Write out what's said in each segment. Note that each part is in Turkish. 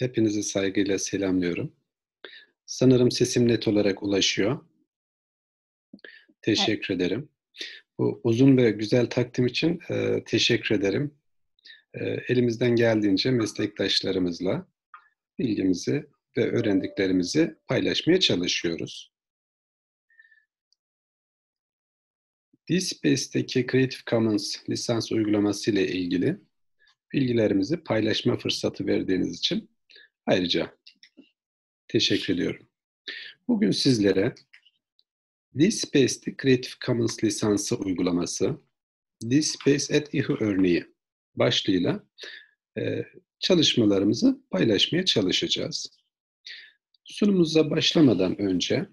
Hepinizi saygıyla selamlıyorum. Sanırım sesim net olarak ulaşıyor. E Teşekkür ederim. Bu uzun ve güzel takdim için, teşekkür ederim. Elimizden geldiğince meslektaşlarımızla bilgimizi ve öğrendiklerimizi paylaşmaya çalışıyoruz. DSpace'teki Creative Commons lisans uygulaması ile ilgili bilgilerimizi paylaşma fırsatı verdiğiniz için ayrıca teşekkür ediyorum. Bugün sizlere DSpace'te Creative Commons lisansı uygulaması, DSpace at İHÜ örneği başlığıyla çalışmalarımızı paylaşmaya çalışacağız. Sunumumuza başlamadan önce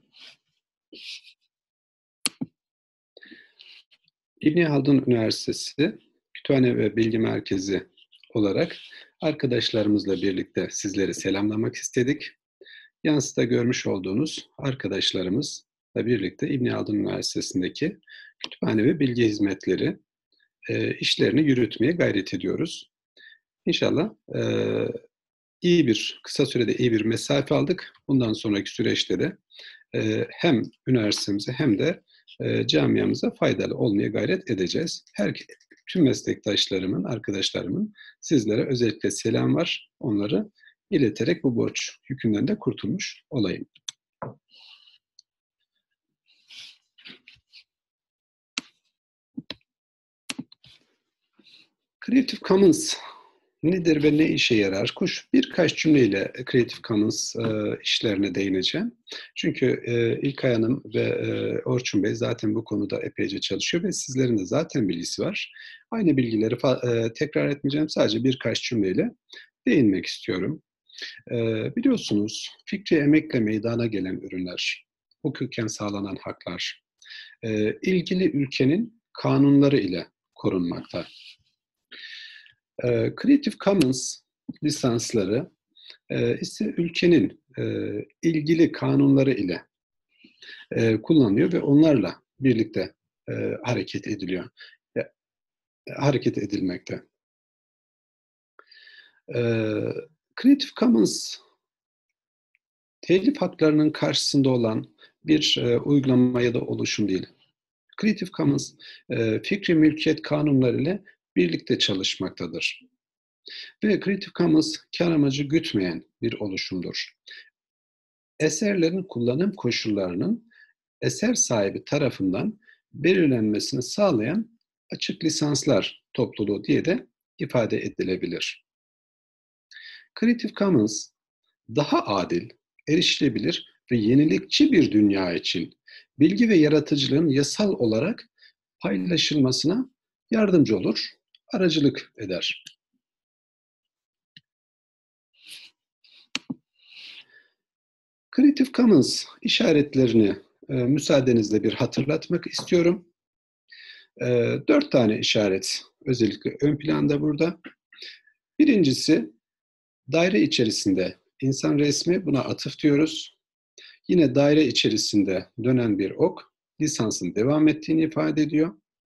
İbni Haldun Üniversitesi Kütüphane ve Bilgi Merkezi olarak arkadaşlarımızla birlikte sizleri selamlamak istedik. Yansıda görmüş olduğunuz arkadaşlarımızla birlikte İbni Haldun Üniversitesi'ndeki kütüphane ve bilgi hizmetleri işlerini yürütmeye gayret ediyoruz. İnşallah kısa sürede iyi bir mesafe aldık. Bundan sonraki süreçte de hem üniversitemize hem de camiamıza faydalı olmaya gayret edeceğiz. Tüm meslektaşlarımın, arkadaşlarımın sizlere özellikle selam var. Onları ileterek bu borç yükünden de kurtulmuş olayım. Creative Commons nedir ve ne işe yarar? Birkaç cümleyle Creative Commons işlerine değineceğim. Çünkü İlkay Hanım ve Orçun Bey zaten bu konuda epeyce çalışıyor ve sizlerin de zaten bilgisi var. Aynı bilgileri tekrar etmeyeceğim. Sadece birkaç cümleyle değinmek istiyorum. Biliyorsunuz fikri emekle meydana gelen ürünler, hukuken sağlanan haklar, ilgili ülkenin kanunları ile korunmakta. Creative Commons lisansları ise ülkenin ilgili kanunları ile kullanılıyor ve onlarla birlikte hareket edilmekte. Creative Commons telif haklarının karşısında olan bir uygulama ya da oluşum değil. Creative Commons fikri mülkiyet kanunları ile birlikte çalışmaktadır. Ve Creative Commons kar amacı gütmeyen bir oluşumdur. Eserlerin kullanım koşullarının eser sahibi tarafından belirlenmesini sağlayan açık lisanslar topluluğu diye de ifade edilebilir. Creative Commons daha adil, erişilebilir ve yenilikçi bir dünya için bilgi ve yaratıcılığın yasal olarak paylaşılmasına yardımcı olur, aracılık eder. Creative Commons işaretlerini müsaadenizle bir hatırlatmak istiyorum. 4 tane işaret özellikle ön planda burada. Birincisi daire içerisinde insan resmi, buna atıf diyoruz. Yine daire içerisinde dönen bir ok lisansın devam ettiğini ifade ediyor.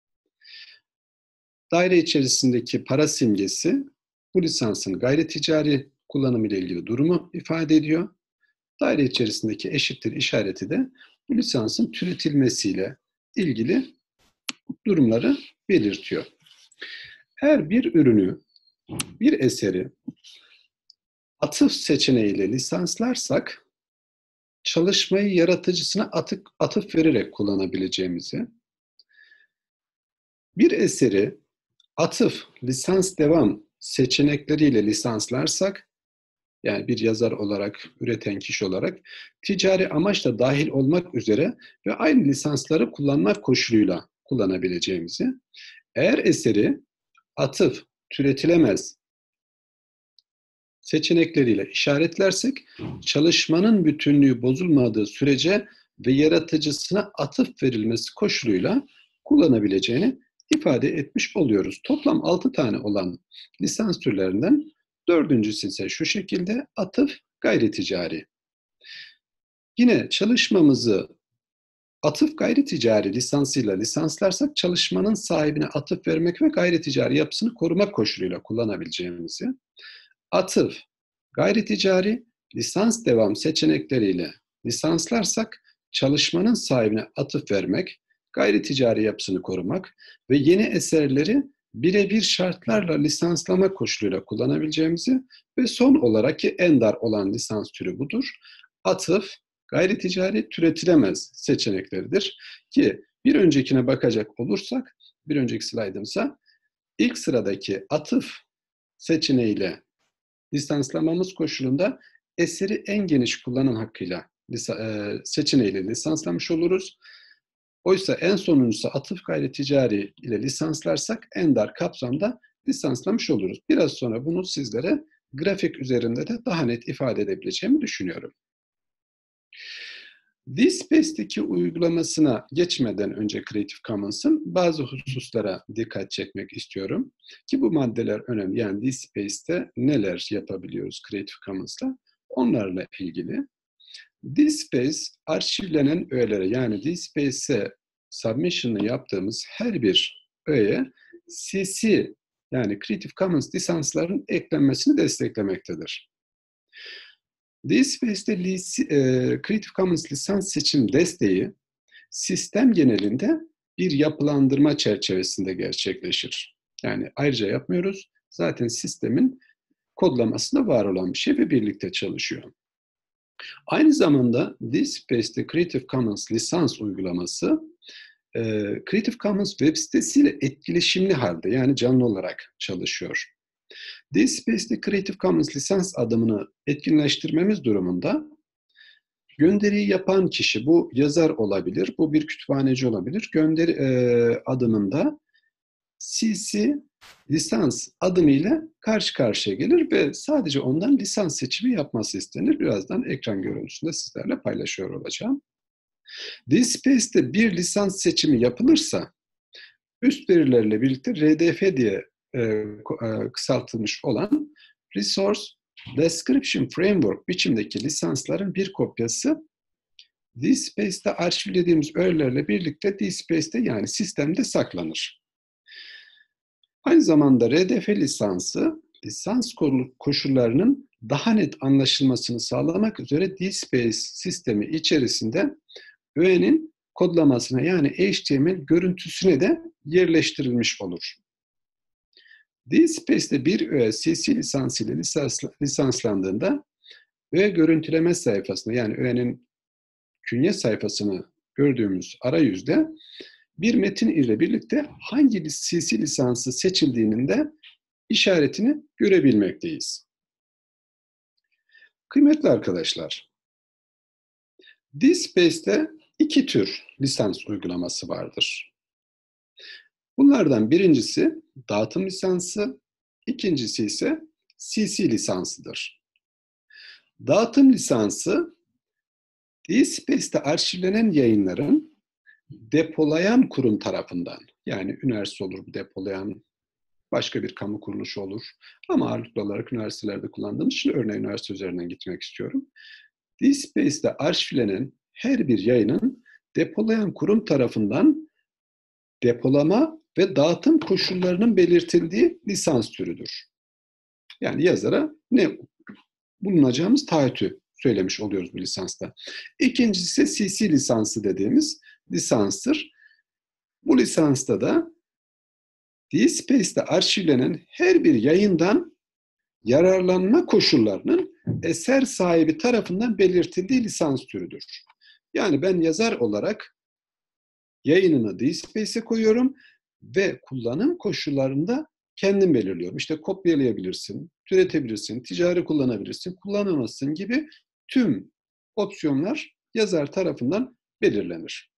Daire içerisindeki para simgesi bu lisansın gayri ticari kullanımı ile ilgili durumu ifade ediyor. Daire içerisindeki eşittir işareti de bu lisansın türetilmesiyle ilgili durumları belirtiyor. Eğer bir ürünü, bir eseri atıf seçeneğiyle lisanslarsak çalışmayı yaratıcısına atıf vererek kullanabileceğimizi, bir eseri atıf, lisans devam seçenekleriyle lisanslarsak, yani bir yazar olarak, üreten kişi olarak ticari amaç da dahil olmak üzere ve aynı lisansları kullanmak koşuluyla kullanabileceğimizi, eğer eseri atıf, türetilemez seçenekleriyle işaretlersek çalışmanın bütünlüğü bozulmadığı sürece ve yaratıcısına atıf verilmesi koşuluyla kullanabileceğini ifade etmiş oluyoruz. Toplam 6 tane olan lisans türlerinden dördüncüsü ise şu şekilde: atıf, gayri ticari. Yine çalışmamızı atıf gayri ticari lisansıyla lisanslarsak çalışmanın sahibine atıf vermek ve gayri ticari yapısını korumak koşuluyla kullanabileceğimizi, atıf Gayri ticari, lisans devam seçenekleriyle lisanslarsak çalışmanın sahibine atıf vermek, gayri ticari yapısını korumak ve yeni eserleri birebir şartlarla lisanslama koşuluyla kullanabileceğimizi ve son olarak ki en dar olan lisans türü budur. Atıf, gayri ticari türetilemez seçenekleridir ki bir öncekine bakacak olursak, bir önceki slaydımsa ilk sıradaki atıf seçeneğiyle lisanslamamız koşulunda eseri en geniş kullanım hakkıyla seçeneğiyle lisanslamış oluruz. Oysa en sonuncusu atıf gayri ticari ile lisanslarsak en dar kapsamda lisanslamış oluruz. Biraz sonra bunu sizlere grafik üzerinde de daha net ifade edebileceğimi düşünüyorum. DSpace'deki uygulamasına geçmeden önce Creative Commons'ın bazı hususlara dikkat çekmek istiyorum. Ki bu maddeler önemli. Yani DSpace'te neler yapabiliyoruz Creative Commons'la? Onlarla ilgili. DSpace arşivlenen öğelere yani DSpace'e submission'ı yaptığımız her bir öğeye CC yani Creative Commons lisansların eklenmesini desteklemektedir. DSpace'te Creative Commons lisans seçim desteği sistem genelinde bir yapılandırma çerçevesinde gerçekleşir. Yani ayrıca yapmıyoruz. Zaten sistemin kodlamasında var olan bir şey ve birlikte çalışıyor. Aynı zamanda DSpace'te Creative Commons lisans uygulaması Creative Commons web sitesiyle etkileşimli halde yani canlı olarak çalışıyor. DSpace'te Creative Commons lisans adımını etkinleştirmemiz durumunda gönderiyi yapan kişi, bu yazar olabilir, bu bir kütüphaneci olabilir. Gönderi adımında CC lisans adımıyla karşı karşıya gelir ve sadece ondan lisans seçimi yapması istenir. Birazdan ekran görüntüsünde sizlerle paylaşıyor olacağım. DSpace'te bir lisans seçimi yapılırsa üst verilerle birlikte RDF diye kısaltılmış olan Resource Description Framework biçimdeki lisansların bir kopyası DSpace'te arşivlediğimiz öğelerle birlikte DSpace'te yani sistemde saklanır. Aynı zamanda RDF lisansı, lisans koşullarının daha net anlaşılmasını sağlamak üzere DSpace sistemi içerisinde öğenin kodlamasına yani HTML görüntüsüne de yerleştirilmiş olur. DSpace'te bir öğe CC lisansı ile lisanslandığında öğe görüntüleme sayfasında yani öğenin künye sayfasını gördüğümüz arayüzde bir metin ile birlikte hangi CC lisansı seçildiğinin de işaretini görebilmekteyiz. Kıymetli arkadaşlar, DSpace'te iki tür lisans uygulaması vardır. Bunlardan birincisi dağıtım lisansı, ikincisi ise CC lisansıdır. Dağıtım lisansı, DSpace'te arşivlenen yayınların depolayan kurum tarafından, yani üniversite olur bu depolayan, başka bir kamu kuruluşu olur. Ama ağırlıklı olarak üniversitelerde kullandığımız için örneğin üniversite üzerinden gitmek istiyorum. DSpace'te arşivlenen her bir yayının depolayan kurum tarafından depolama ve dağıtım koşullarının belirtildiği lisans türüdür. Yani yazara ne bulunacağımız taahhütü söylemiş oluyoruz bu lisansta. İkincisi ise CC lisansı dediğimiz lisanstır. Bu lisansta da DSpace'te arşivlenen her bir yayından yararlanma koşullarının eser sahibi tarafından belirtildiği lisans türüdür. Yani ben yazar olarak yayınını DSpace'e koyuyorum ve kullanım koşullarında kendim belirliyorum. İşte kopyalayabilirsin, türetebilirsin, ticari kullanabilirsin, kullanamazsın gibi tüm opsiyonlar yazar tarafından belirlenir.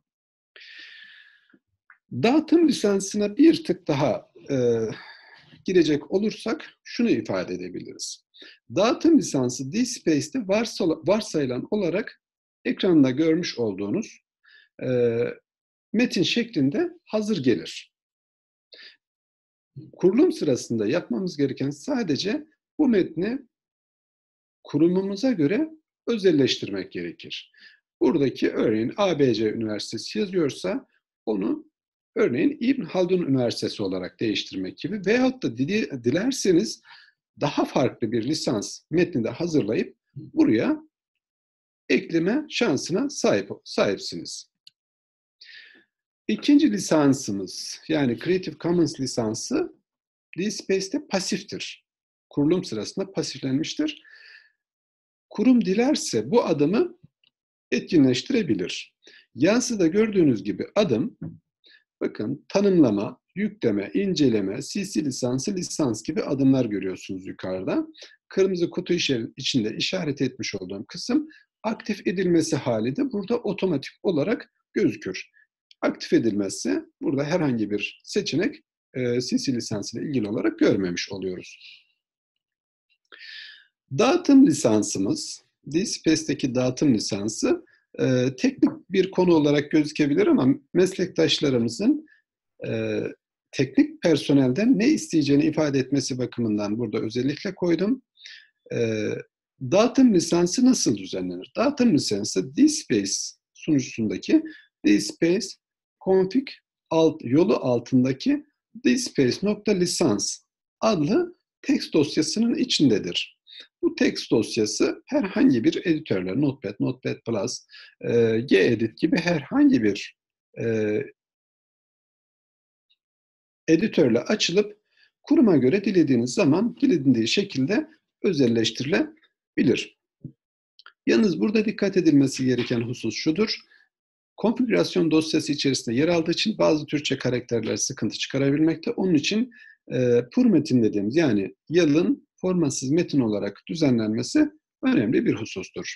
Dağıtım lisansına bir tık daha girecek olursak şunu ifade edebiliriz. Dağıtım lisansı DSpace'te varsayılan olarak ekranda görmüş olduğunuz metin şeklinde hazır gelir. Kurulum sırasında yapmamız gereken sadece bu metni kurumumuza göre özelleştirmek gerekir. Buradaki örneğin ABC Üniversitesi yazıyorsa onu örneğin İbn Haldun Üniversitesi olarak değiştirmek gibi veyahut da dilerseniz daha farklı bir lisans metni de hazırlayıp buraya ekleme şansına sahipsiniz. İkinci lisansımız, yani Creative Commons lisansı DSpace'te pasiftir. Kurulum sırasında pasiflenmiştir. Kurum dilerse bu adımı etkinleştirebilir. Yansıda gördüğünüz gibi adım, bakın tanımlama, yükleme, inceleme, CC lisansı, lisans gibi adımlar görüyorsunuz yukarıda. Kırmızı kutu içinde işaret etmiş olduğum kısım aktif edilmesi hali de burada otomatik olarak gözükür. Aktif edilmezse burada herhangi bir seçenek CC lisansı ile ilgili olarak görmemiş oluyoruz. Dağıtım lisansımız, DSpace'teki dağıtım lisansı teknik bir konu olarak gözükebilir ama meslektaşlarımızın teknik personelden ne isteyeceğini ifade etmesi bakımından burada özellikle koydum. Dağıtım lisansı nasıl düzenlenir? Dağıtım lisansı DSpace sunucusundaki DSpace config yolu altındaki dspace.lisans adlı text dosyasının içindedir. Bu text dosyası herhangi bir editörle, Notepad, Notepad+, Gedit gibi herhangi bir editörle açılıp kuruma göre dilediğiniz zaman dilediği şekilde özelleştirilebilir. Yalnız burada dikkat edilmesi gereken husus şudur. Konfigürasyon dosyası içerisinde yer aldığı için bazı Türkçe karakterler sıkıntı çıkarabilmekte. Onun için pur metin dediğimiz, yani yalın formatsız metin olarak düzenlenmesi önemli bir husustur.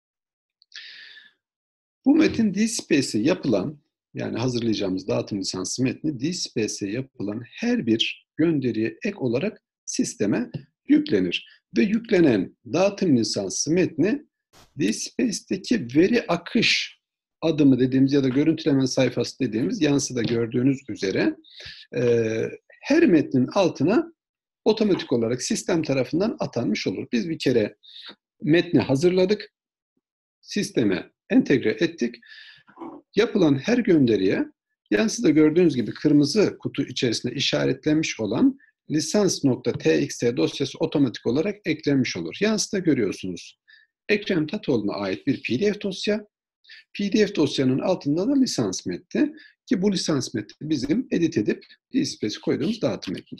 Bu metin DSpace'e yapılan, yani hazırlayacağımız dağıtım lisansı metni DSpace'e yapılan her bir gönderiye ek olarak sisteme yüklenir. Ve yüklenen dağıtım lisansı metni DSpace'deki veri akış adımı dediğimiz ya da görüntüleme sayfası dediğimiz yansıda gördüğünüz üzere her metnin altına otomatik olarak sistem tarafından atanmış olur. Biz bir kere metni hazırladık, sisteme entegre ettik. Yapılan her gönderiye yansıda gördüğünüz gibi kırmızı kutu içerisinde işaretlenmiş olan lisans.txt dosyası otomatik olarak eklenmiş olur. Yansıda görüyorsunuz. Ekrem Tatoğlu'na ait bir PDF dosya. PDF dosyanın altında da lisans metni, ki bu lisans metni bizim edit edip DSpace'e koyduğumuz dağıtım metni.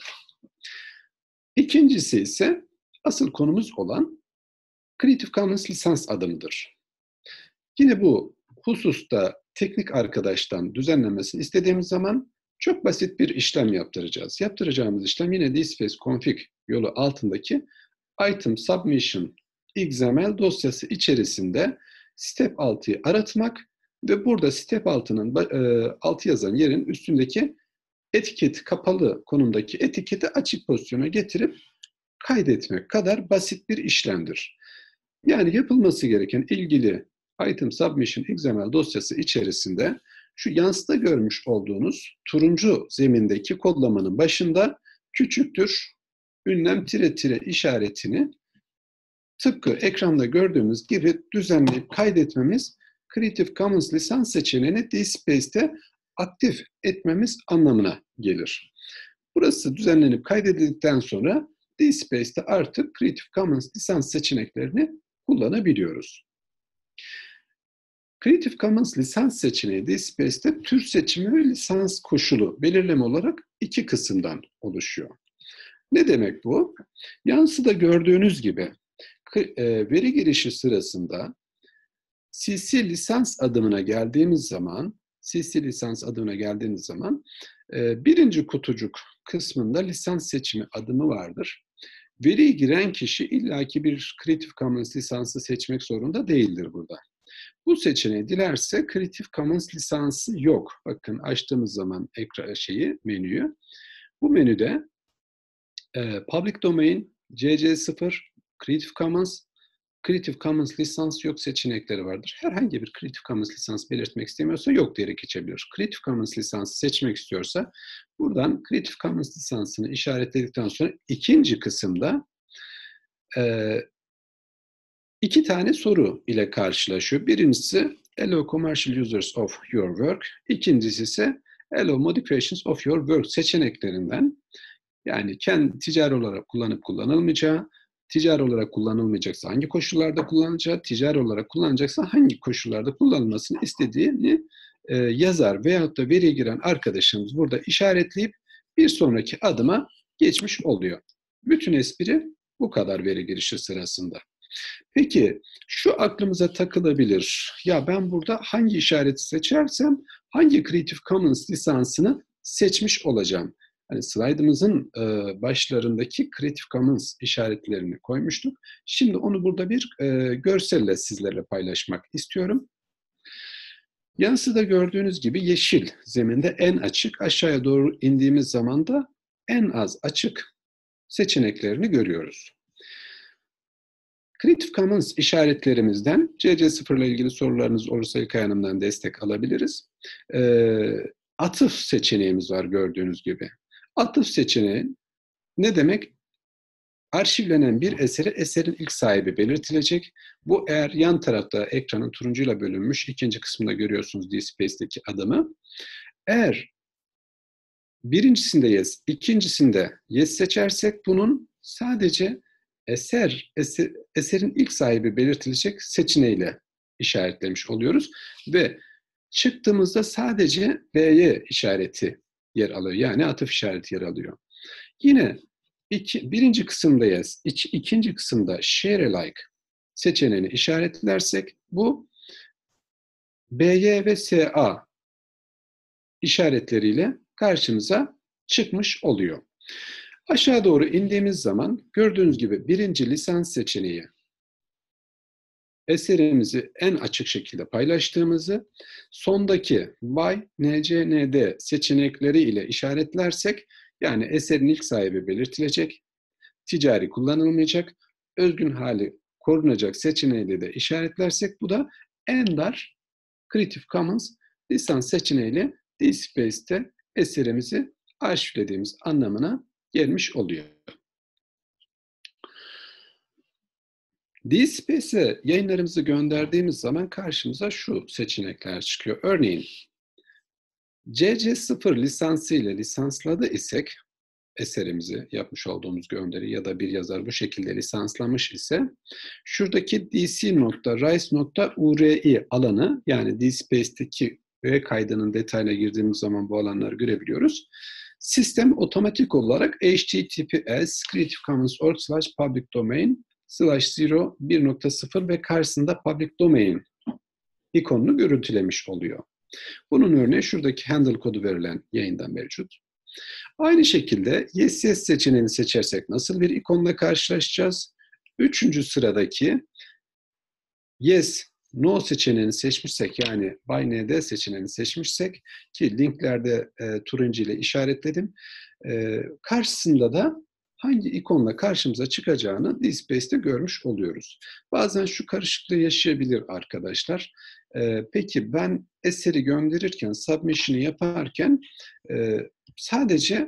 İkincisi ise asıl konumuz olan Creative Commons lisans adımıdır. Yine bu hususta teknik arkadaştan düzenlenmesini istediğimiz zaman çok basit bir işlem yaptıracağız. Yaptıracağımız işlem yine DSpace config yolu altındaki item submission XML dosyası içerisinde step 6'yı aratmak ve burada step 6'nın 6 yazan yerin üstündeki etiket kapalı konumdaki etiketi açık pozisyona getirip kaydetmek kadar basit bir işlemdir. Yani yapılması gereken ilgili item submission XML dosyası içerisinde şu yansıda görmüş olduğunuz turuncu zemindeki kodlamanın başında küçüktür ünlem tire tire işaretini tıpkı ekranda gördüğümüz gibi düzenleyip kaydetmemiz, Creative Commons lisans seçeneğini DSpace'te aktif etmemiz anlamına gelir. Burası düzenlenip kaydedildikten sonra DSpace'te artık Creative Commons lisans seçeneklerini kullanabiliyoruz. Creative Commons lisans seçeneği DSpace'te tür seçimi ve lisans koşulu belirleme olarak iki kısımdan oluşuyor. Ne demek bu? Yansıda gördüğünüz gibi veri girişi sırasında CC lisans adımına geldiğimiz zaman birinci kutucuk kısmında lisans seçimi adımı vardır. Veriyi giren kişi illaki bir Creative Commons lisansı seçmek zorunda değildir burada. Bu seçeneği dilerse Creative Commons lisansı yok. Bakın açtığımız zaman menüyü. Bu menüde Public Domain, CC0, Creative Commons lisans yok seçenekleri vardır. Herhangi bir Creative Commons lisans belirtmek istemiyorsa yok diyerek geçebilir. Creative Commons lisansı seçmek istiyorsa buradan Creative Commons lisansını işaretledikten sonra ikinci kısımda iki tane soru ile karşılaşıyor. Birincisi Allow commercial users of your work. İkincisi ise Allow modifications of your work seçeneklerinden Yani kendi ticari olarak kullanıp kullanılmayacağı, ticari olarak kullanılmayacaksa hangi koşullarda kullanacağı, ticari olarak kullanacaksa hangi koşullarda kullanılmasını istediğini yazar veyahut da veriye giren arkadaşımız burada işaretleyip bir sonraki adıma geçmiş oluyor. Bütün espri bu kadar veri girişi sırasında. Peki şu aklımıza takılabilir. Ya ben burada hangi işareti seçersem hangi Creative Commons lisansını seçmiş olacağım? Hani slaytımızın başlarındaki Creative Commons işaretlerini koymuştuk. Şimdi onu burada bir görselle sizlerle paylaşmak istiyorum. Yansıda gördüğünüz gibi yeşil zeminde en açık, aşağıya doğru indiğimiz zaman da en az açık seçeneklerini görüyoruz. Creative Commons işaretlerimizden CC0 ile ilgili sorularınız olursa İlkay Hanım'dan destek alabiliriz. Atıf seçeneğimiz var gördüğünüz gibi. Atıf seçeneği ne demek? Arşivlenen bir esere eserin ilk sahibi belirtilecek. Bu eğer yan tarafta ekranın turuncuyla bölünmüş, ikinci kısmında görüyorsunuz DSpace'deki adımı. Eğer birincisinde yes, ikincisinde yes seçersek bunun sadece eserin ilk sahibi belirtilecek seçeneğiyle işaretlemiş oluyoruz. Ve çıktığımızda sadece BY işareti yer alıyor. Yani atıf işareti yer alıyor. Yine birinci kısımda yes, ikinci kısımda share alike seçeneğini işaretlersek bu BY ve SA işaretleriyle karşımıza çıkmış oluyor. Aşağı doğru indiğimiz zaman gördüğünüz gibi birinci lisans seçeneği eserimizi en açık şekilde paylaştığımızı, sondaki by, nc, nd seçenekleri ile işaretlersek yani eserin ilk sahibi belirtilecek, ticari kullanılmayacak, özgün hali korunacak seçeneğiyle de işaretlersek bu da en dar Creative Commons lisans seçeneğiyle DSpace'te eserimizi arşivlediğimiz anlamına gelmiş oluyor. DSpace'e yayınlarımızı gönderdiğimiz zaman karşımıza şu seçenekler çıkıyor. Örneğin CC0 lisansı ile lisansladı isek eserimizi yapmış olduğumuz gönderi ya da bir yazar bu şekilde lisanslamış ise şuradaki dc.rise.uri alanı yani DSpace'teki üye kaydının detayına girdiğimiz zaman bu alanları görebiliyoruz. Sistem otomatik olarak https creativecommons.org/public-domain/0 1.0 ve karşısında public domain ikonunu görüntülemiş oluyor. Bunun örneği şuradaki handle kodu verilen yayında mevcut. Aynı şekilde yes yes seçeneğini seçersek nasıl bir ikonla karşılaşacağız? Üçüncü sıradaki yes no seçeneğini seçmişsek yani by nd seçeneğini seçmişsek ki linklerde turuncu ile işaretledim. Karşısında da hangi ikonla karşımıza çıkacağını DSpace'te görmüş oluyoruz. Bazen şu karışıklığı yaşayabilir arkadaşlar. Peki ben eseri gönderirken, submission'ı yaparken sadece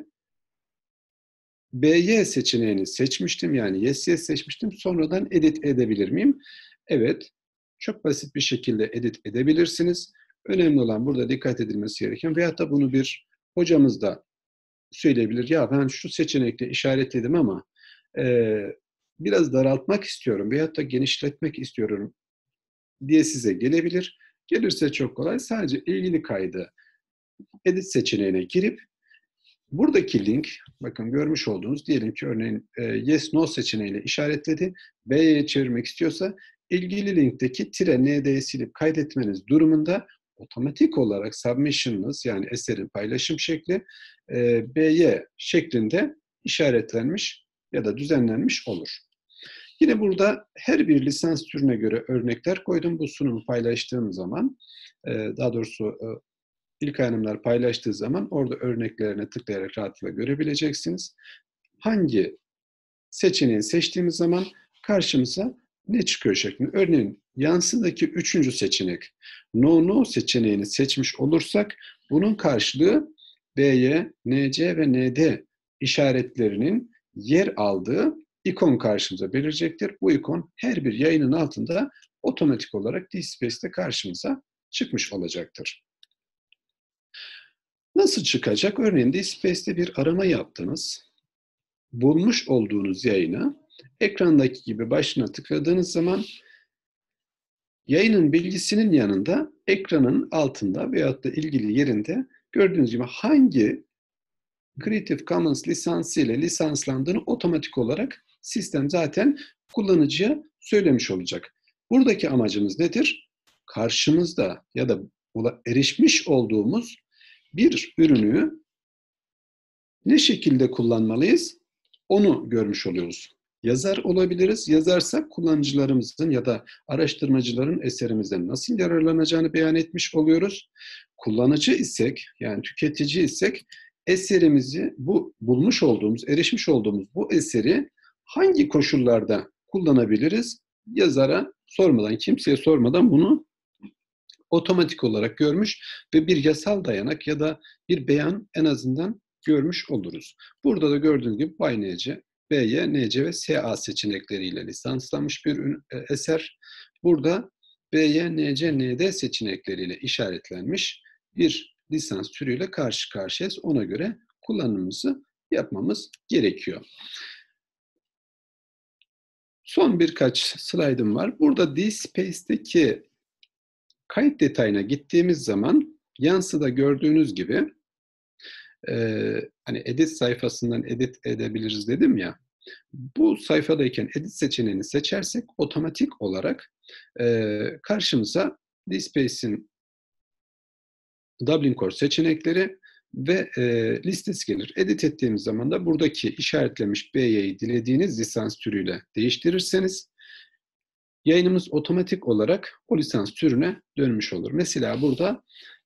BY seçeneğini seçmiştim. Yani yes yes seçmiştim. Sonradan edit edebilir miyim? Evet. Çok basit bir şekilde edit edebilirsiniz. Önemli olan burada dikkat edilmesi gereken veyahut da bunu bir hocamız da söyleyebilir. Ya ben şu seçenekle işaretledim ama biraz daraltmak istiyorum veyahut da genişletmek istiyorum diye size gelebilir. Gelirse çok kolay. Sadece ilgili kaydı edit seçeneğine girip buradaki link, bakın görmüş olduğunuz diyelim ki örneğin yes no seçeneğiyle işaretledi. B'ye çevirmek istiyorsa ilgili linkteki -nd'yi silip kaydetmeniz durumunda otomatik olarak submission'ınız yani eserin paylaşım şekli BY şeklinde işaretlenmiş ya da düzenlenmiş olur. Yine burada her bir lisans türüne göre örnekler koydum. Bu sunumu paylaştığım zaman, daha doğrusu İlkay Hanımlar paylaştığı zaman orada örneklerine tıklayarak rahatlıkla görebileceksiniz. Hangi seçeneği seçtiğimiz zaman karşımıza ne çıkıyor şeklinde. Örneğin yansıdaki üçüncü seçenek no no seçeneğini seçmiş olursak bunun karşılığı BY, NC ve ND işaretlerinin yer aldığı ikon karşımıza belirecektir. Bu ikon her bir yayının altında otomatik olarak DSpace'te karşımıza çıkmış olacaktır. Nasıl çıkacak? Örneğin DSpace'te bir arama yaptınız. bulmuş olduğunuz yayını ekrandaki gibi başına tıkladığınız zaman yayının bilgisinin yanında ekranın altında veyahut da ilgili yerinde gördüğünüz gibi hangi Creative Commons lisansı ile lisanslandığını otomatik olarak sistem zaten kullanıcıya söylemiş olacak. Buradaki amacımız nedir? Karşımızda ya da erişmiş olduğumuz bir ürünü ne şekilde kullanmalıyız? Onu görmüş oluyoruz. Yazar olabiliriz. Yazarsak kullanıcılarımızın ya da araştırmacıların eserimizden nasıl yararlanacağını beyan etmiş oluyoruz. Kullanıcı isek, yani tüketici isek eserimizi, bu bulmuş olduğumuz, erişmiş olduğumuz bu eseri hangi koşullarda kullanabiliriz? Yazara sormadan, kimseye sormadan bunu otomatik olarak görmüş ve bir yasal dayanak ya da bir beyan en azından görmüş oluruz. Burada da gördüğünüz gibi BY-NC, BY-NC ve SA seçenekleriyle lisanslanmış bir eser. Burada BY-NC, ND seçenekleriyle işaretlenmiş bir lisans türüyle karşı karşıyayız. Ona göre kullanımımızı yapmamız gerekiyor. Son birkaç slaydım var. Burada DSpace'deki kayıt detayına gittiğimiz zaman yansıda gördüğünüz gibi hani edit sayfasından edit edebiliriz dedim ya. Bu sayfadayken edit seçeneğini seçersek otomatik olarak karşımıza DSpace'in Dublin Core seçenekleri ve listesi gelir. Edit ettiğimiz zaman da buradaki işaretlemiş BY'yi dilediğiniz lisans türüyle değiştirirseniz yayınımız otomatik olarak o lisans türüne dönmüş olur. Mesela burada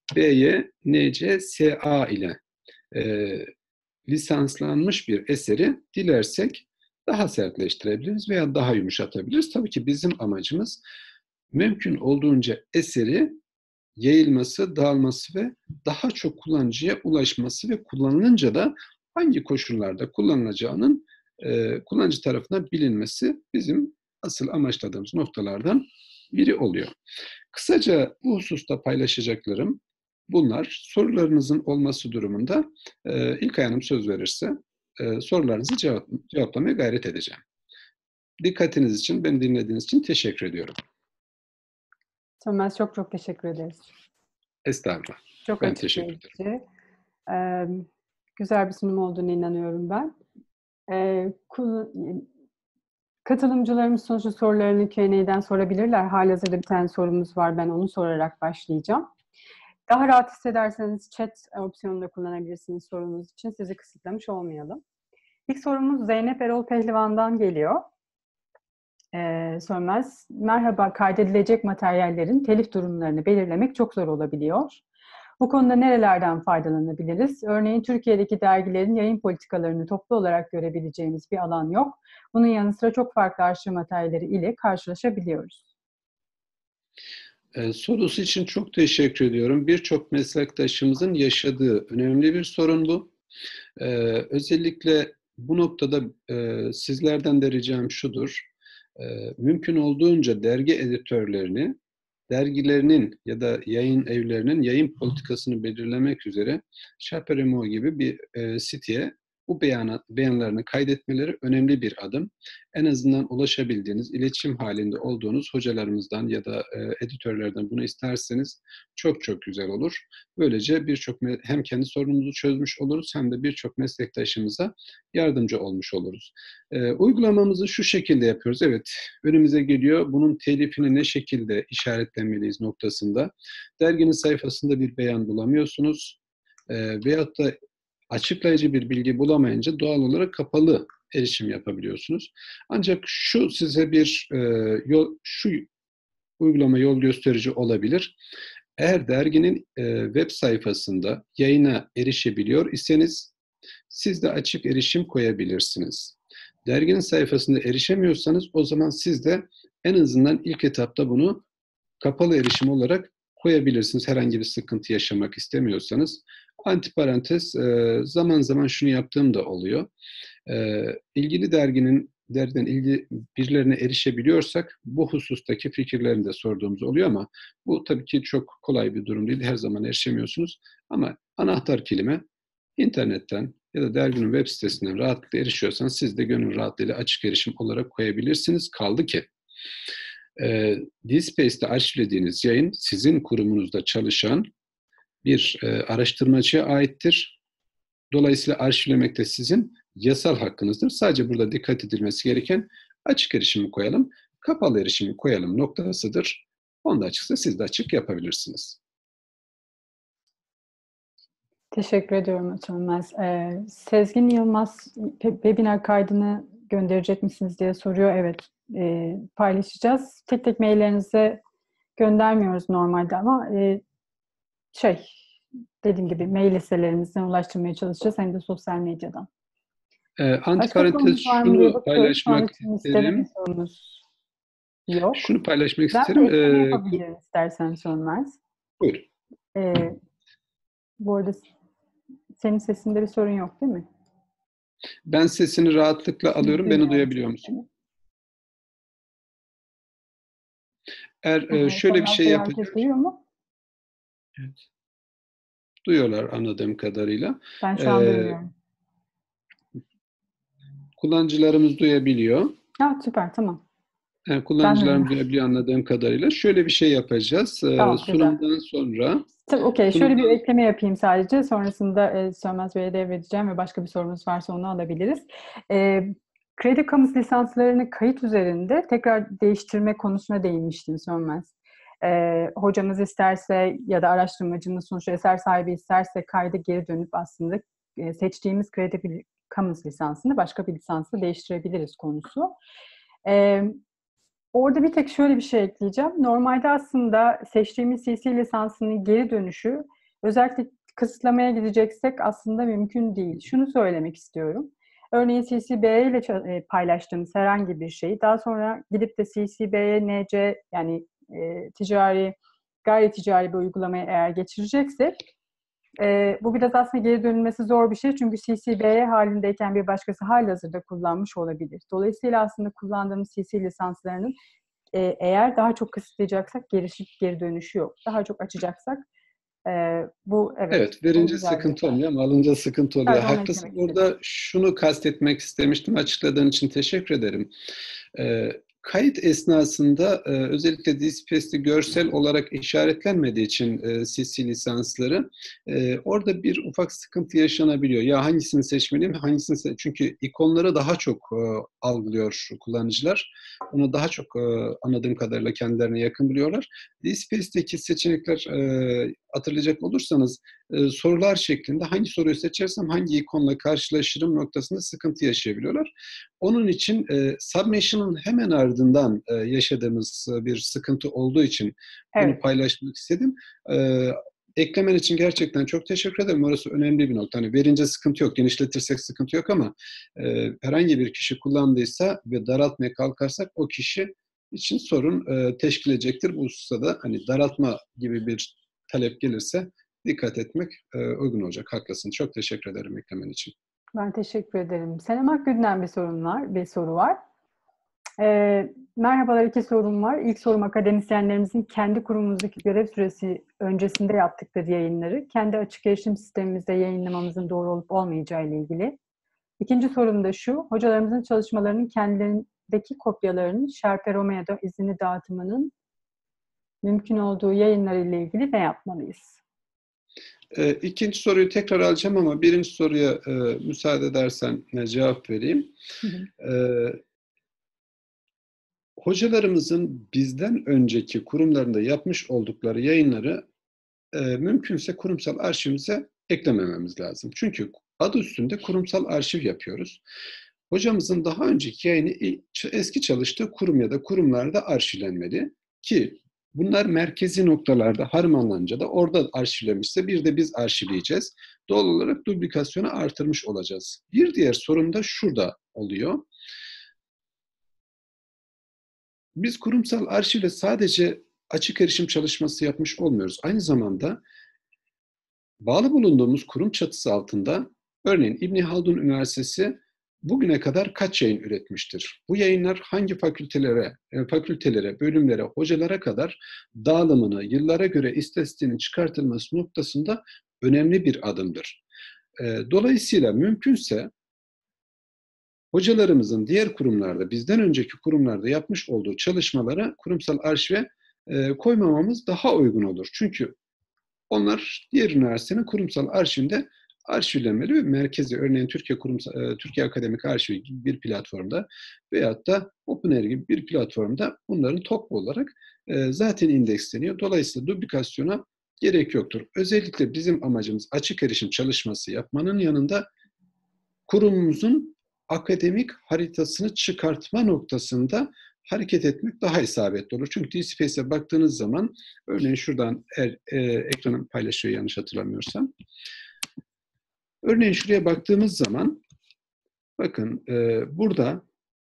BY-NC-SA ile lisanslanmış bir eseri dilersek daha sertleştirebiliriz veya daha yumuşatabiliriz. Tabii ki bizim amacımız mümkün olduğunca eseri yayılması, dağılması ve daha çok kullanıcıya ulaşması ve kullanılınca da hangi koşullarda kullanılacağının kullanıcı tarafından bilinmesi bizim asıl amaçladığımız noktalardan biri oluyor. Kısaca bu hususta paylaşacaklarım bunlar. Sorularınızın olması durumunda İlkay Hanım söz verirse sorularınızı cevaplamaya gayret edeceğim. Dikkatiniz için, beni dinlediğiniz için teşekkür ediyorum. Sönmez, çok çok teşekkür ederiz. Estağfurullah. Çok ben teşekkür ederim. Güzel bir sunum olduğunu inanıyorum ben. Katılımcılarımız sonuçta sorularını Q&A'den sorabilirler. Halihazırda bir tane sorumuz var. Ben onu sorarak başlayacağım. Daha rahat hissederseniz chat opsiyonunu da kullanabilirsiniz sorunuz için. Sizi kısıtlamış olmayalım. İlk sorumuz Zeynep Erol Pehlivan'dan geliyor. Sönmez, merhaba, kaydedilecek materyallerin telif durumlarını belirlemek çok zor olabiliyor. Bu konuda nerelerden faydalanabiliriz? Örneğin Türkiye'deki dergilerin yayın politikalarını toplu olarak görebileceğimiz bir alan yok. Bunun yanı sıra çok farklı arşiv materyalleri ile karşılaşabiliyoruz. Sorusu için çok teşekkür ediyorum. Birçok meslektaşımızın yaşadığı önemli bir sorun bu. Özellikle bu noktada sizlerden de ricam şudur. Mümkün olduğunca dergi editörlerini, dergilerinin ya da yayın evlerinin yayın politikasını belirlemek üzere Chaperone gibi bir siteye bu beyanlarını kaydetmeleri önemli bir adım. En azından ulaşabildiğiniz, iletişim halinde olduğunuz hocalarımızdan ya da editörlerden bunu isterseniz çok çok güzel olur. Böylece hem kendi sorunumuzu çözmüş oluruz hem de birçok meslektaşımıza yardımcı olmuş oluruz. Uygulamamızı şu şekilde yapıyoruz. Evet, önümüze geliyor. Bunun telifini ne şekilde işaretlemeliyiz noktasında. Derginin sayfasında bir beyan bulamıyorsunuz. Veyahut da açıklayıcı bir bilgi bulamayınca doğal olarak kapalı erişim yapabiliyorsunuz. Ancak şu size bir şu uygulama yol gösterici olabilir. Eğer derginin web sayfasında yayına erişebiliyor iseniz siz de açık erişim koyabilirsiniz. Derginin sayfasında erişemiyorsanız o zaman siz de en azından ilk etapta bunu kapalı erişim olarak koyabilirsiniz. Herhangi bir sıkıntı yaşamak istemiyorsanız. Antiparantez zaman zaman şunu yaptığım da oluyor. İlgili dergiden ilgili birilerine erişebiliyorsak bu husustaki fikirlerini de sorduğumuz oluyor ama bu tabii ki çok kolay bir durum değil. Her zaman erişemiyorsunuz. Ama anahtar kelime internetten ya da derginin web sitesinden rahatlıkla erişiyorsanız siz de gönül rahatlığıyla açık erişim olarak koyabilirsiniz. Kaldı ki DSpace'te arşivlediğiniz yayın sizin kurumunuzda çalışan bir araştırmacıya aittir. Dolayısıyla arşivlemek de sizin yasal hakkınızdır. Sadece burada dikkat edilmesi gereken açık erişimi koyalım, kapalı erişimi koyalım noktasıdır. Onu da açıksa siz de açık yapabilirsiniz. Teşekkür ediyorum Ötönmez. Sezgin Yılmaz webinar kaydını gönderecek misiniz diye soruyor. Evet, paylaşacağız. Tek tek maillerinize göndermiyoruz normalde ama dediğim gibi mail listelerimizden ulaştırmaya çalışacağız hem de sosyal medyadan. Antiparantez şunu paylaşmak isterim. Sorunuz yok. Şunu paylaşmak ben isterim. Ben de yapabilirim istersen Sönmez. Buyur. Bu arada senin sesinde bir sorun yok değil mi? Ben sesini rahatlıkla alıyorum. Beni duyabiliyor musun? Eğer şöyle bir şey yapacağım. Herkes duyuyor mu? Evet. Duyuyorlar anladığım kadarıyla. Ben şu an duyuyorum. Kullanıcılarımız duyabiliyor. Süper, tamam. Yani kullanıcılarımız duyabiliyor anladığım kadarıyla. Şöyle bir şey yapacağız. Sunumdan sonra... Okey. Şöyle bir ekleme yapayım sadece. Sonrasında Sönmez Bey'e devredeceğim ve başka bir sorunuz varsa onu alabiliriz. Creative Commons lisanslarını kayıt üzerinde tekrar değiştirme konusuna değinmiştim Sönmez. Hocamız isterse ya da araştırmacımız sonuçta eser sahibi isterse kayda geri dönüp aslında seçtiğimiz Creative Commons lisansını başka bir lisansla değiştirebiliriz konusu. Orada bir tek şöyle bir şey ekleyeceğim. Normalde aslında seçtiğimiz CC lisansının geri dönüşü özellikle kısıtlamaya gideceksek aslında mümkün değil. Şunu söylemek istiyorum. Örneğin CC-BY ile paylaştığımız herhangi bir şeyi daha sonra gidip de CC-BY, NC yani ticari, gayri ticari bir uygulamaya eğer geçireceksek bu biraz aslında geri dönülmesi zor bir şey. Çünkü CC-BY halindeyken bir başkası halihazırda kullanmış olabilir. Dolayısıyla aslında kullandığımız CC lisanslarının eğer daha çok kısıtlayacaksak geri dönüşü yok. Daha çok açacaksak bu evet verince sıkıntı olmuyor ama alınca sıkıntı oluyor. Evet, haklısın. Burada şunu kastetmek istemiştim. Açıkladığın için teşekkür ederim. Kayıt esnasında özellikle DSpace'de görsel olarak işaretlenmediği için CC lisansları orada bir ufak sıkıntı yaşanabiliyor. Ya hangisini seçmeliyim, hangisini çünkü ikonları daha çok algılıyor kullanıcılar. Onu daha çok anladığım kadarıyla kendilerine yakın biliyorlar. DSpace'deki seçenekler hatırlayacak olursanız sorular şeklinde hangi soruyu seçersem hangi ikonla karşılaşırım noktasında sıkıntı yaşayabiliyorlar. Onun için submission'ın hemen ardından yaşadığımız bir sıkıntı olduğu için bunu paylaşmak istedim. Eklemen için gerçekten çok teşekkür ederim. Orası önemli bir nokta. Hani verince sıkıntı yok, genişletirsek sıkıntı yok ama herhangi bir kişi kullandıysa ve daraltmaya kalkarsak o kişi için sorun teşkil edecektir. Bu hususta da hani daraltma gibi bir talep gelirse dikkat etmek uygun olacak. Haklısın. Çok teşekkür ederim eklemen için. Ben teşekkür ederim. Senem Akgül'den bir soru var. Merhabalar, 2 sorum var. İlk sorum akademisyenlerimizin kendi kurumumuzdaki görev süresi öncesinde yaptıkları yayınları kendi açık erişim sistemimizde yayınlamamızın doğru olup olmayacağı ile ilgili. İkinci sorum da şu, hocalarımızın çalışmalarının kendilerindeki kopyalarının Sherpa Romeo'da izinli dağıtımının mümkün olduğu yayınlar ile ilgili ne yapmalıyız? İkinci soruyu tekrar alacağım ama birinci soruya müsaade edersen cevap vereyim. Hocalarımızın bizden önceki kurumlarında yapmış oldukları yayınları mümkünse kurumsal arşivimize eklemememiz lazım. Çünkü adı üstünde kurumsal arşiv yapıyoruz. Hocamızın daha önceki yayını eski çalıştığı kurum ya da kurumlarda arşivlenmeli ki bunlar merkezi noktalarda harmanlanınca da orada arşivlemişse bir de biz arşivleyeceğiz. Doğal olarak duplikasyonu artırmış olacağız. Bir diğer sorun da şurada oluyor. Biz kurumsal arşivle sadece açık erişim çalışması yapmış olmuyoruz. Aynı zamanda bağlı bulunduğumuz kurum çatısı altında örneğin İbn Haldun Üniversitesi bugüne kadar kaç yayın üretmiştir? Bu yayınlar hangi fakültelere, bölümlere, hocalara kadar dağılımını, yıllara göre istatistiğinin çıkartılması noktasında önemli bir adımdır. Dolayısıyla mümkünse hocalarımızın diğer kurumlarda, bizden önceki kurumlarda yapmış olduğu çalışmalara kurumsal arşive koymamamız daha uygun olur. Çünkü onlar diğer üniversitenin kurumsal arşivinde arşivlenmeli ve merkezi, örneğin Türkiye Akademik Arşivi gibi bir platformda veyahut da OpenAIRE gibi bir platformda bunların toplu olarak zaten indeksleniyor. Dolayısıyla duplikasyona gerek yoktur. Özellikle bizim amacımız açık erişim çalışması yapmanın yanında kurumumuzun akademik haritasını çıkartma noktasında hareket etmek daha isabetli olur. Çünkü DSpace'e baktığınız zaman, örneğin şuradan ekranı paylaşıyor yanlış hatırlamıyorsam. Örneğin şuraya baktığımız zaman, bakın burada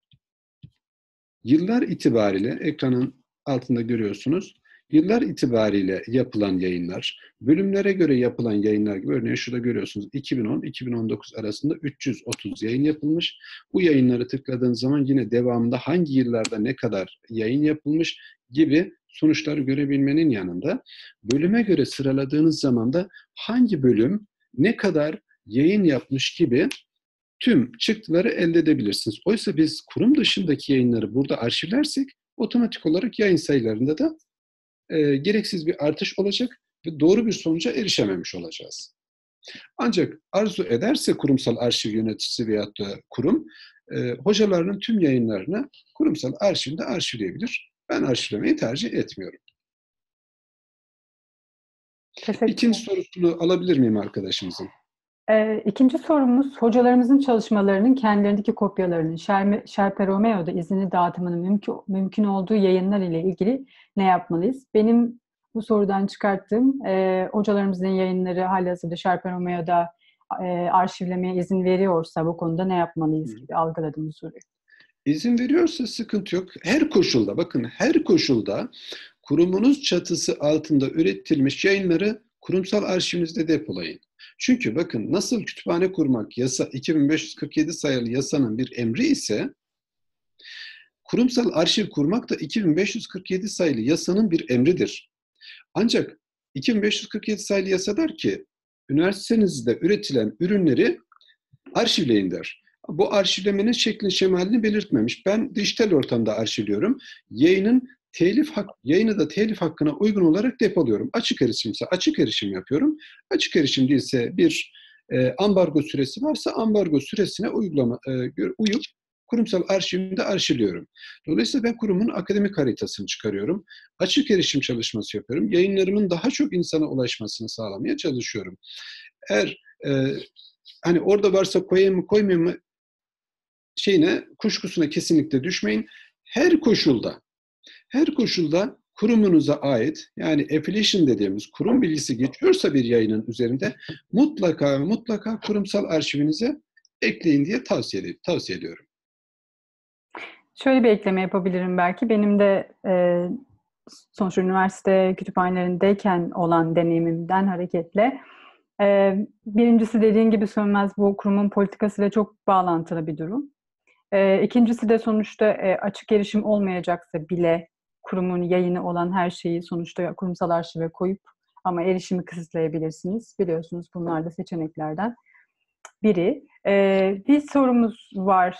yıllar itibariyle ekranın altında görüyorsunuz. Yıllar itibariyle yapılan yayınlar, bölümlere göre yapılan yayınlar gibi, örneğin şurada görüyorsunuz 2010-2019 arasında 330 yayın yapılmış. Bu yayınları tıkladığınız zaman yine devamında hangi yıllarda ne kadar yayın yapılmış gibi sonuçları görebilmenin yanında, bölüme göre sıraladığınız zaman da hangi bölüm ne kadar yayın yapmış gibi tüm çıktıları elde edebilirsiniz. Oysa biz kurum dışındaki yayınları burada arşivlersek otomatik olarak yayın sayılarında da gereksiz bir artış olacak ve doğru bir sonuca erişememiş olacağız. Ancak arzu ederse kurumsal arşiv yöneticisi veyahut da kurum, hocalarının tüm yayınlarını kurumsal arşivde arşivleyebilir. Ben arşivlemeyi tercih etmiyorum. İkinci sorusunu alabilir miyim arkadaşımızın? İkinci sorumuz, hocalarımızın çalışmalarının kendilerindeki kopyalarının Sherpa Romeo'da izinli dağıtımının mümkün olduğu yayınlar ile ilgili ne yapmalıyız? Benim bu sorudan çıkarttığım, hocalarımızın yayınları halihazırda Sherpa Romeo'da arşivlemeye izin veriyorsa bu konuda ne yapmalıyız gibi algıladım bu soruyu. İzin veriyorsa sıkıntı yok. Her koşulda, bakın her koşulda kurumunuz çatısı altında üretilmiş yayınları kurumsal arşivinizde depolayın. Çünkü bakın, nasıl kütüphane kurmak yasa 2547 sayılı yasanın bir emri ise, kurumsal arşiv kurmak da 2547 sayılı yasanın bir emridir. Ancak 2547 sayılı yasa der ki, üniversitenizde üretilen ürünleri arşivleyin der. Bu arşivlemenin şeklini şemalini belirtmemiş. Ben dijital ortamda arşivliyorum. Yayını da telif hakkına uygun olarak depoluyorum. Açık erişimse açık erişim yapıyorum. Açık erişim değilse bir ambargo süresi varsa ambargo süresine uyup kurumsal arşivimde arşivliyorum. Dolayısıyla ben kurumun akademik haritasını çıkarıyorum. Açık erişim çalışması yapıyorum. Yayınlarımın daha çok insana ulaşmasını sağlamaya çalışıyorum. Eğer hani orada varsa koyayım mı koymayayım mı kuşkusuna kesinlikle düşmeyin. Her koşulda kurumunuza ait, yani affiliation dediğimiz kurum bilgisi geçiyorsa bir yayının üzerinde mutlaka kurumsal arşivinize ekleyin diye tavsiye ediyorum. Şöyle bir ekleme yapabilirim belki. Benim de sonuçta üniversite kütüphanelerindeyken olan deneyimimden hareketle, birincisi dediğin gibi Sönmez, bu kurumun politikasıyla çok bağlantılı bir durum. İkincisi de sonuçta açık erişim olmayacaksa bile kurumun yayını olan her şeyi sonuçta kurumsal arşive koyup ama erişimi kısıtlayabilirsiniz. Biliyorsunuz bunlar da seçeneklerden biri. Bir sorumuz var.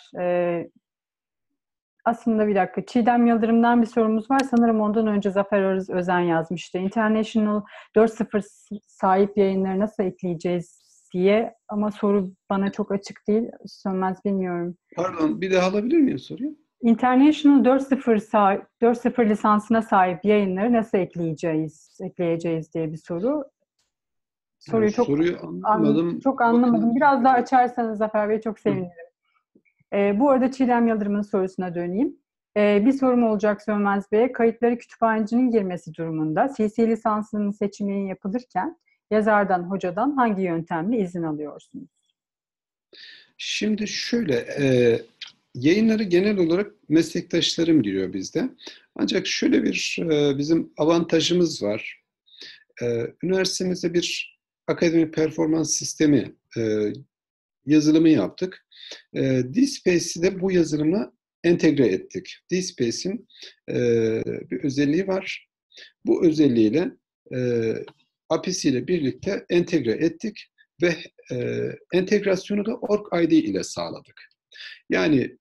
Aslında bir dakika. Çiğdem Yıldırım'dan bir sorumuz var. Sanırım ondan önce Zafer Arız Özen yazmıştı. International 4.0 sahip yayınları nasıl ekleyeceğiz diye, ama soru bana çok açık değil. Sönmez, bilmiyorum. Pardon, bir daha alabilir miyim soruyu? International 4.0 lisansına sahip yayınları nasıl ekleyeceğiz diye bir soru. Soruyu Soruyu anlamadım. çok anlamadım. Biraz daha açarsanız Zafer Bey çok sevinirim. Bu arada Çiğdem Yıldırım'ın sorusuna döneyim. Bir sorum olacak Sönmez Bey'e. Kayıtları kütüphanecinin girmesi durumunda CC lisansının seçiminin yapılırken yazardan, hocadan hangi yöntemle izin alıyorsunuz? Şimdi şöyle, yayınları genel olarak meslektaşlarım giriyor bizde. Ancak şöyle bir bizim avantajımız var. Üniversitemizde bir akademik performans sistemi yazılımı yaptık. DSpace'i de bu yazılımla entegre ettik. DSpace'in bir özelliği var. Bu özelliğiyle API'si ile birlikte entegre ettik ve entegrasyonu da Org-ID ile sağladık. Yani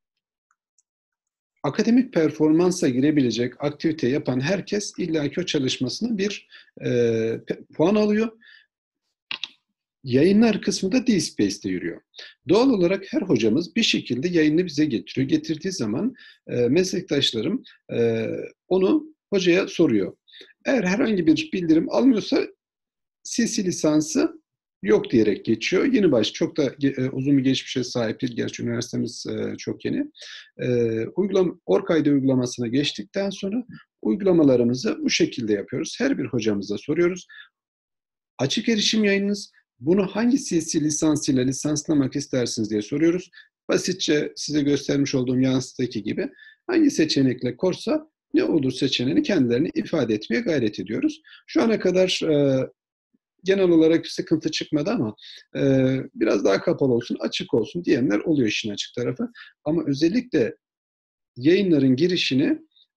akademik performansa girebilecek aktivite yapan herkes illaki o çalışmasına bir puan alıyor. Yayınlar kısmı da DSpace'te yürüyor. Doğal olarak her hocamız bir şekilde yayını bize getiriyor. Getirdiği zaman meslektaşlarım onu hocaya soruyor. Eğer herhangi bir bildirim almıyorsa CC lisansı yok diyerek geçiyor. Yeni baş, çok da uzun bir geçmişe sahip değil. Gerçi üniversitemiz çok yeni. Org-ID uygulamasına geçtikten sonra uygulamalarımızı bu şekilde yapıyoruz. Her bir hocamıza soruyoruz. Açık erişim yayınınız, bunu hangi CC lisansıyla lisanslamak istersiniz diye soruyoruz. Basitçe size göstermiş olduğum yansıdaki gibi hangi seçenekle korsa ne olur seçeneğini kendilerini ifade etmeye gayret ediyoruz. Şu ana kadar genel olarak bir sıkıntı çıkmadı ama biraz daha kapalı olsun, açık olsun diyenler oluyor işin açık tarafı. Ama özellikle yayınların girişini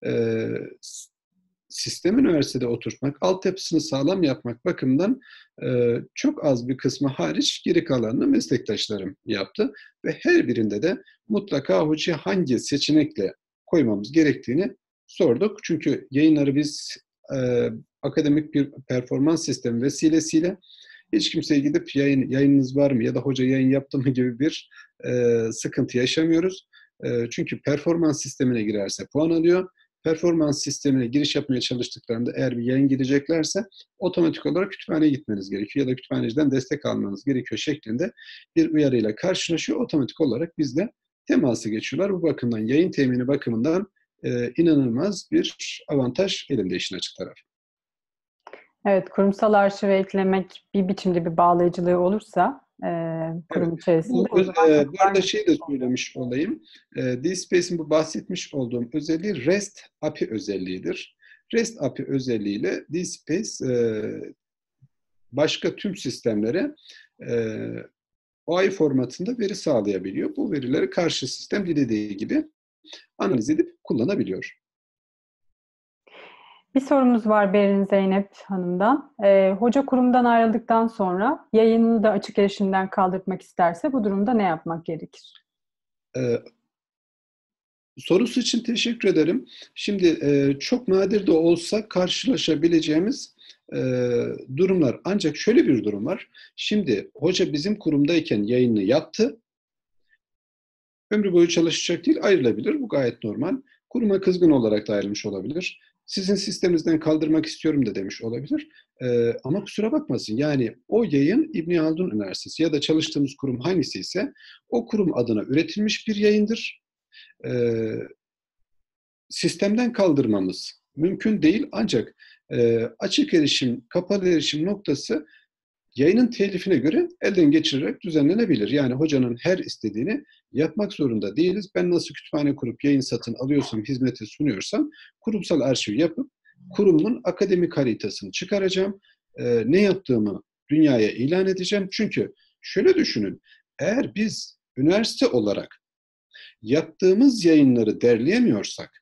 sistem üniversitede oturtmak, altyapısını sağlam yapmak bakımından çok az bir kısmı hariç geri kalanını meslektaşlarım yaptı. Ve her birinde de mutlaka hocaya hangi seçenekle koymamız gerektiğini sorduk. Çünkü yayınları biz akademik bir performans sistemi vesilesiyle hiç kimseye gidip yayınınız var mı ya da hoca yayın yaptı mı gibi bir sıkıntı yaşamıyoruz. Çünkü performans sistemine girerse puan alıyor. Performans sistemine giriş yapmaya çalıştıklarında eğer bir yayın gireceklerse otomatik olarak kütüphaneye gitmeniz gerekiyor ya da kütüphaneciden destek almanız gerekiyor şeklinde bir uyarıyla karşılaşıyor. Otomatik olarak bizle teması geçiyorlar. Bu bakımdan yayın temini bakımından inanılmaz bir avantaj elinde işin açık tarafı. Evet, kurumsal arşive eklemek bir biçimde bir bağlayıcılığı olursa kurum Evet. içerisinde o zaman Bu arada şey de söylemiş olayım. DSpace'in bu bahsetmiş olduğum özelliği REST API özelliğidir. REST API özelliğiyle DSpace başka tüm sistemlere OAI formatında veri sağlayabiliyor. Bu verileri karşı sistem dilediği gibi analiz edip kullanabiliyor. Bir sorumuz var Berin Zeynep Hanım'dan. Hoca kurumdan ayrıldıktan sonra yayını da açık erişimden kaldırmak isterse bu durumda ne yapmak gerekir? Sorusu için teşekkür ederim. Şimdi çok nadir de olsa karşılaşabileceğimiz durumlar. Ancak şöyle bir durum var. Şimdi hoca bizim kurumdayken yayını yaptı. Ömrü boyu çalışacak değil, ayrılabilir. Bu gayet normal. Kuruma kızgın olarak da ayrılmış olabilir. Sizin sisteminizden kaldırmak istiyorum da demiş olabilir. Ama kusura bakmasın. Yani o yayın İbn Haldun Üniversitesi ya da çalıştığımız kurum hangisi ise o kurum adına üretilmiş bir yayındır. Sistemden kaldırmamız mümkün değil ancak açık erişim, kapalı erişim noktası yayının telifine göre elden geçirerek düzenlenebilir. Yani hocanın her istediğini yapmak zorunda değiliz. Ben nasıl kütüphane kurup yayın satın alıyorsam, hizmete sunuyorsam kurumsal arşiv yapıp kurumun akademik haritasını çıkaracağım. Ne yaptığımı dünyaya ilan edeceğim. Çünkü şöyle düşünün, eğer biz üniversite olarak yaptığımız yayınları derleyemiyorsak,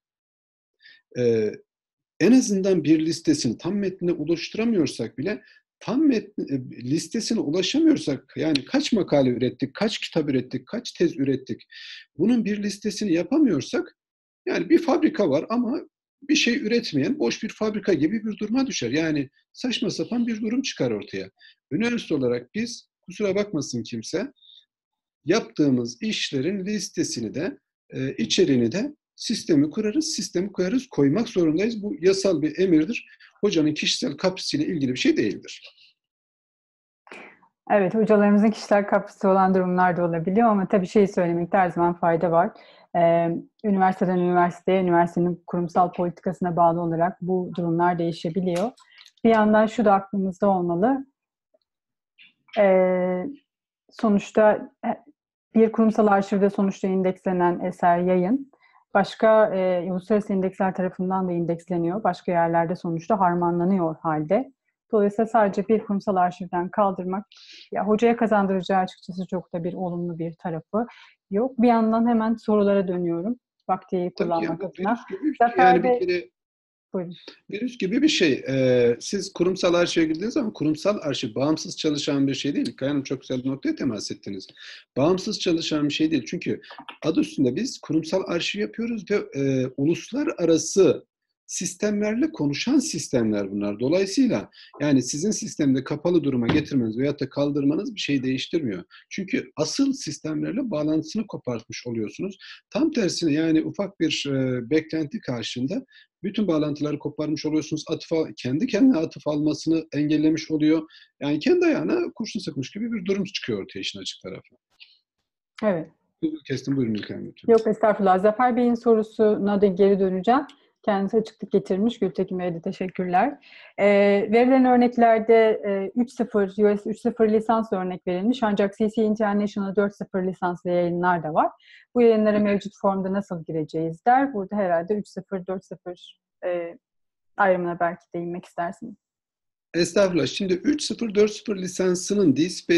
en azından bir listesini tam metnine oluşturamıyorsak bile tam listesine ulaşamıyorsak, yani kaç makale ürettik, kaç kitap ürettik, kaç tez ürettik, bunun bir listesini yapamıyorsak, yani bir fabrika var ama bir şey üretmeyen boş bir fabrika gibi bir duruma düşer. Yani saçma sapan bir durum çıkar ortaya. Üniversite olarak biz, kusura bakmasın kimse, yaptığımız işlerin listesini de içeriğini de sistemi kurarız, sistemi koyarız, koymak zorundayız. Bu yasal bir emirdir. Hocanın kişisel kapısıyla ilgili bir şey değildir. Evet, hocalarımızın kişisel kapısı olan durumlar da olabiliyor ama tabii şeyi söylemekte her zaman fayda var. Üniversiteden üniversiteye, üniversitenin kurumsal politikasına bağlı olarak bu durumlar değişebiliyor. Bir yandan şu da aklımızda olmalı. Sonuçta bir kurumsal arşivde sonuçta indekslenen eser, yayın başka uluslararası indeksler tarafından da indeksleniyor. Başka yerlerde sonuçta harmanlanıyor halde. Dolayısıyla sadece bir kurumsal arşivden kaldırmak ya hocaya kazandıracağı açıkçası çok da bir olumlu bir tarafı yok. Bir yandan hemen sorulara dönüyorum. Vakti Tabii ki kullanmak yani adına. virüs gibi bir şey. Yani Zafer bir Bey, kere Buyurun. Virüs gibi bir şey. Siz kurumsal arşive girdiğiniz zaman kurumsal arşiv bağımsız çalışan bir şey değil. Kaya Hanım çok güzel bir noktaya temas ettiniz. Bağımsız çalışan bir şey değil. Çünkü adı üstünde biz kurumsal arşiv yapıyoruz ve uluslararası sistemlerle konuşan sistemler bunlar. Dolayısıyla yani sizin sistemde kapalı duruma getirmeniz veyahut da kaldırmanız bir şey değiştirmiyor. Çünkü asıl sistemlerle bağlantısını kopartmış oluyorsunuz. Tam tersine yani ufak bir beklenti karşında bütün bağlantıları koparmış oluyorsunuz. Kendi kendine atıf almasını engellemiş oluyor. Yani kendi ayağına kurşun sıkmış gibi bir durum çıkıyor ortaya, işin açık tarafı. Evet. Kestim, buyurun İlkan lütfen. Yok estağfurullah. Zafer Bey'in sorusuna da geri döneceğim. Kendisi açıklık getirmiş. Gültekin Bey'e de teşekkürler. Verilen örneklerde 3.0, US 3.0 lisans örnek verilmiş. Ancak CC International 4.0 lisanslı yayınlar da var. Bu yayınlara mevcut formda nasıl gireceğiz der. Burada herhalde 3.0, 4.0 ayrımına belki değinmek istersiniz. Estağfurullah. Şimdi 3.0, 4.0 lisansının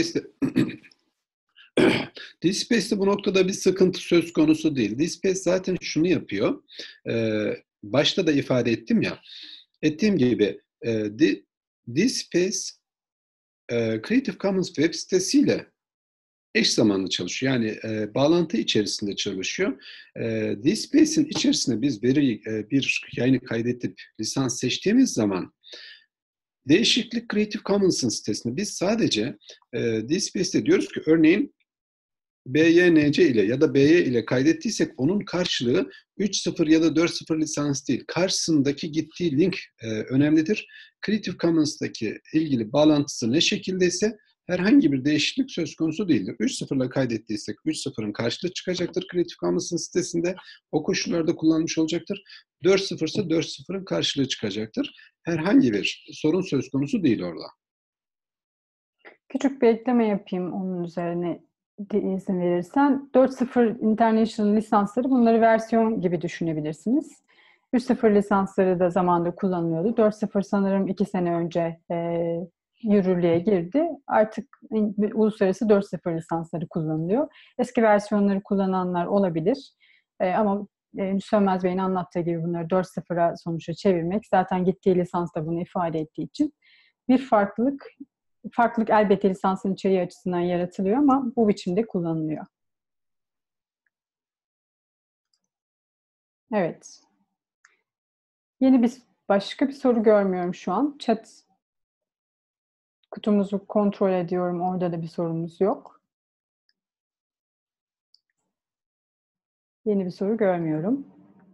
DSpace'de bu noktada bir sıkıntı söz konusu değil. DSpace zaten şunu yapıyor. Başta da ifade ettim ya. Ettiğim gibi DSpace Creative Commons web sitesiyle eş zamanlı çalışıyor. Yani bağlantı içerisinde çalışıyor. DSpace'in içerisine biz bir yayını kaydedip lisans seçtiğimiz zaman değişiklik Creative Commons'ın sitesinde biz sadece DSpace'te diyoruz ki örneğin BYNC ile ya da BY ile kaydettiysek onun karşılığı 3.0 ya da 4.0 lisans değil. Karşısındaki gittiği link önemlidir. Creative Commons'taki ilgili bağlantısı ne şekildeyse herhangi bir değişiklik söz konusu değildir. 3.0 ile kaydettiysek 3.0'ın karşılığı çıkacaktır Creative Commons'ın sitesinde. O koşullarda kullanmış olacaktır. 4.0 ise 4.0'ın karşılığı çıkacaktır. Herhangi bir sorun söz konusu değil orada. Küçük bir ekleme yapayım onun üzerine izin verirsen. 4.0 International lisansları, bunları versiyon gibi düşünebilirsiniz. 3.0 lisansları da zamanında kullanılıyordu. 4.0 sanırım 2 sene önce yürürlüğe girdi. Artık uluslararası 4.0 lisansları kullanılıyor. Eski versiyonları kullananlar olabilir. Ama Sönmez Bey'in anlattığı gibi bunları 4.0'a sonuçta çevirmek, zaten gittiği lisans da bunu ifade ettiği için bir farklılık elbette lisansın içeriği açısından yaratılıyor ama bu biçimde kullanılıyor. Evet. Başka bir soru görmüyorum şu an. Chat kutumuzu kontrol ediyorum. Orada da bir sorumuz yok. Yeni bir soru görmüyorum.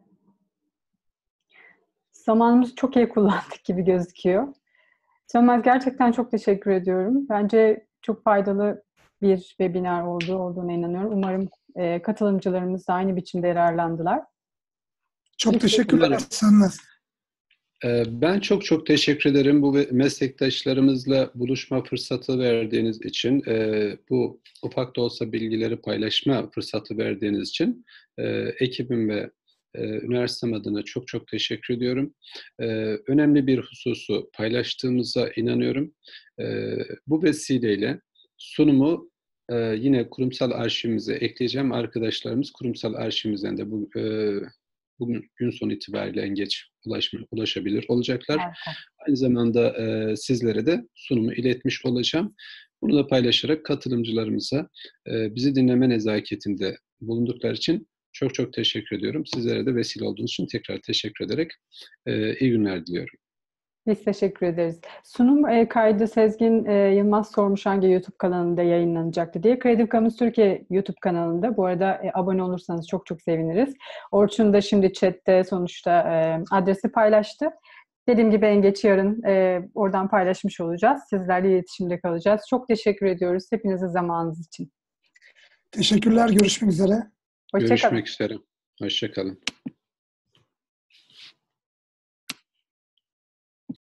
Zamanımızı çok iyi kullandık gibi gözüküyor. Sönmez, gerçekten çok teşekkür ediyorum. Bence çok faydalı bir webinar olduğuna inanıyorum. Umarım katılımcılarımız da aynı biçimde yararlandılar. Çok teşekkürler Sönmez. Ben çok teşekkür ederim bu meslektaşlarımızla buluşma fırsatı verdiğiniz için, bu ufak da olsa bilgileri paylaşma fırsatı verdiğiniz için ekibim ve üniversitem adına çok teşekkür ediyorum. Önemli bir hususu paylaştığımıza inanıyorum. Bu vesileyle sunumu yine kurumsal arşivimize ekleyeceğim. Arkadaşlarımız kurumsal arşivimizden de bugün gün sonu itibariyle en geç ulaşabilir olacaklar. Evet. Aynı zamanda sizlere de sunumu iletmiş olacağım. Bunu da paylaşarak katılımcılarımıza bizi dinleme nezaketinde bulundukları için çok teşekkür ediyorum. Sizlere de vesile olduğunuz için tekrar teşekkür ederek iyi günler diliyorum. Biz teşekkür ederiz. Sunum kaydı Sezgin Yılmaz sormuş hangi YouTube kanalında yayınlanacaktı diye. Creative Commons Türkiye YouTube kanalında. Bu arada abone olursanız çok seviniriz. Orçun da şimdi chatte sonuçta adresi paylaştı. Dediğim gibi en geç yarın oradan paylaşmış olacağız. Sizlerle iletişimde kalacağız. Çok teşekkür ediyoruz hepinize zamanınız için. Teşekkürler. Görüşmek üzere. Hoşça kalın. Görüşmek üzere. Hoşça kalın.